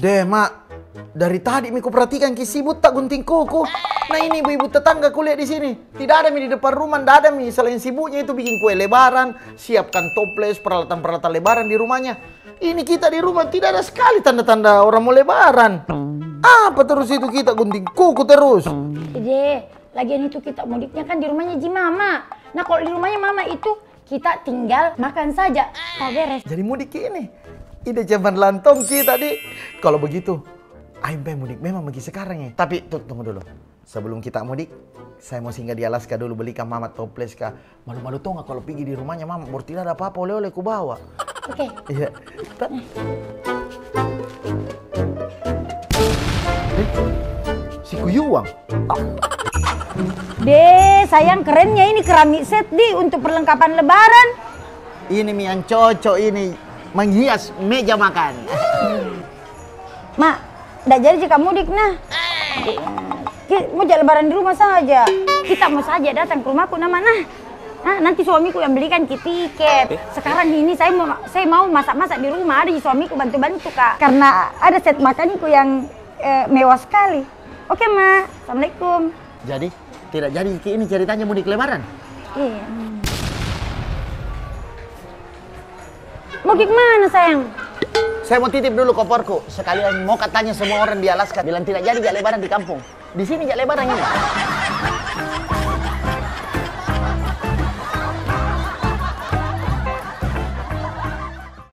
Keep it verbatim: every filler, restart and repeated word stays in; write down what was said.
Deh, Mak. Dari tadi Miko perhatikan ki sibuk tak gunting kuku. Nah ini ibu-ibu tetangga kuliah di sini. Tidak ada mi di depan rumah, tidak ada mi. Selain sibuknya itu bikin kue lebaran, siapkan toples, peralatan-peralatan lebaran di rumahnya. Ini kita di rumah tidak ada sekali tanda-tanda orang mau lebaran. Apa terus itu kita gunting kuku terus? Ide, lagian itu kita mudiknya kan di rumahnya Ji Mama. Nah kalau di rumahnya Mama itu kita tinggal makan saja, tak beres. Jadi mudik ini. Ide zaman lantong kita tadi. Kalau begitu, ayo pengen mudik memang bagi sekarang ya. Tapi tuh, tunggu dulu. Sebelum kita mudik, saya mau singgah di Alaska dulu belikan Mama toples kah. Malu-malu tuh nggak kalau pergi di rumahnya Mama, baru tidak ada apa-apa oleh-oleh ku bawa. Oke. Iya. Eh, si Kuyuang. Deh, sayang kerennya ini keramik set di untuk perlengkapan lebaran. Ini mi yang cocok ini menghias meja makan. Mak, ndak jadi jika mudik nah. Kita mau jalan lebaran di rumah saja. Kita mau saja datang ke rumahku nama nah. Nah, nanti suamiku yang belikan ki tiket. Sekarang ini saya mau saya mau masak-masak di rumah, ada suamiku bantu-bantu Kak. Karena ada set makanku yang eh, mewah sekali. Oke, Ma. Assalamualaikum. Jadi, tidak jadi ini ceritanya mudik lebaran? Iya. Mau ke mana, sayang? Saya mau titip dulu koporku. Sekalian mau katanya semua orang di Alaska bilang tidak jadi jak lebaran di kampung. Di sini jak lebaran ini.